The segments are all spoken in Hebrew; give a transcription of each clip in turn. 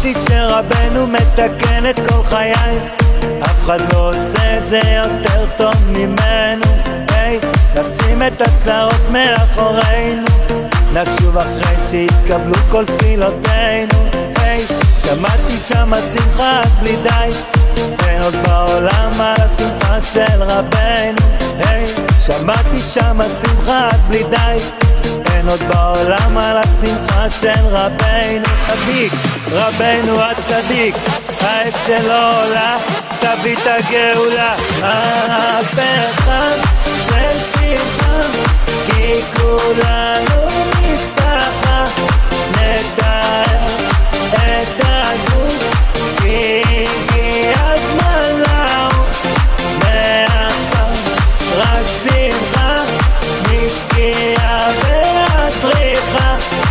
שמעתי שרבנו מתקן את כל חיי, אף אחד לא עושה את זה יותר טוב ממנו. היי, נשים את הצרות מאחורינו, נשוב אחרי שהתקבלו כל תפילותינו. היי, שמעתי שמה שמחה עד בלי די, אין עוד בעולם על השמחה של רבנו. היי, שמעתי שמה שמחה עד בלי די, אין עוד בעולם על השמחה של רבנו. צדיק, רבנו הצדיק, האש שלו עולה, תביא את הגאולה. מהפכה של שמחה, כי כולנו משפחה, נתאר את הגוף, כי הגיע הזמן לעוף. מעכשיו רק שמחה, משקיעה והצריכה,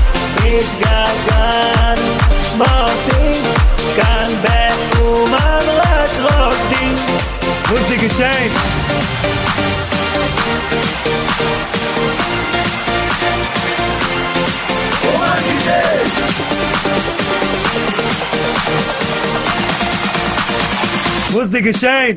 התגעגענו מורדים, כאן באומן רק רוקדים. מוזיק ישן מוזיק ישן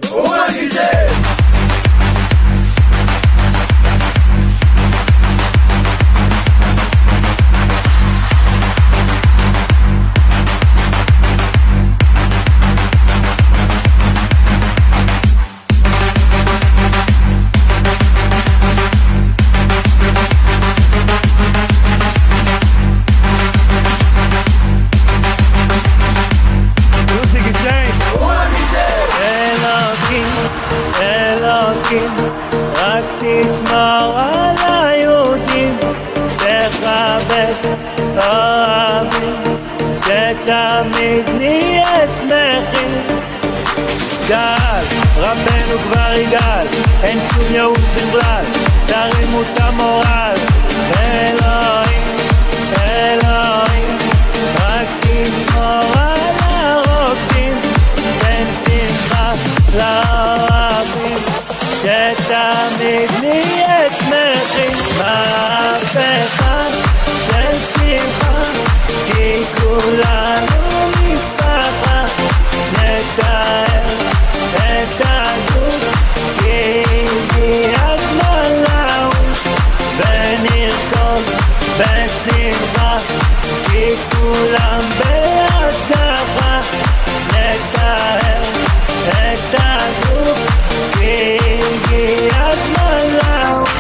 רק תשמור על היהודים, תכבד אוהבים, שתמיד נהיה שמחים. גל, רבנו כבר יגאל, אין שום ייאוש בכלל, תרימו את המורל. אלוהים, אלוהים, רק תשמור על הרוקדים, תן שמחה לאוהבים, שתמיד נהיה שמחים. מהפכה של שמחה, כי כולנו משפחה, נתאר את הגוף, כי הגיע הזמן לעוף, ונרקוד בשמחה, כי כולם בהשגחה, נתאר את הגוף, כי הגיע הזמן לעוף.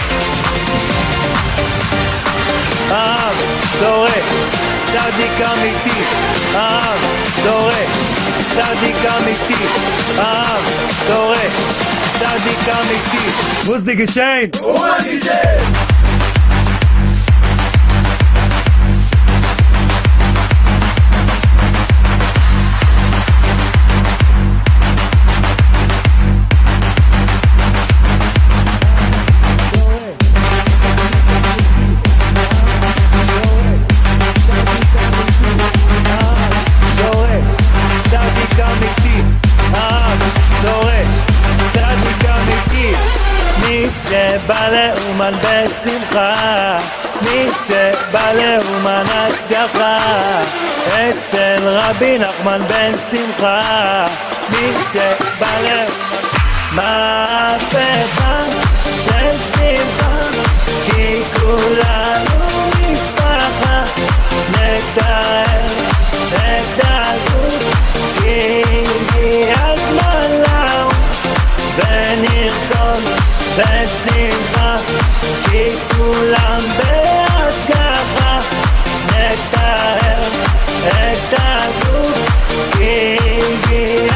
העם דורק, צדיק אמיתי, העם דורק, צדיק אמיתי, העם דורק, צדיק אמיתי. מוזיק ישן שבא לאומן בשמחה, מי שבא לאומן השגחה, אצל רבי נחמן בן שמחה, מי שבא לאומן. מהפכה של שמחה, כי כולנו משפחה, נתאר את הגוף, כי הגיע הזמן לעוף, ונרקוד בשמחה, כי כולם בהשגחה, נתאר את הגוף, כי הגיע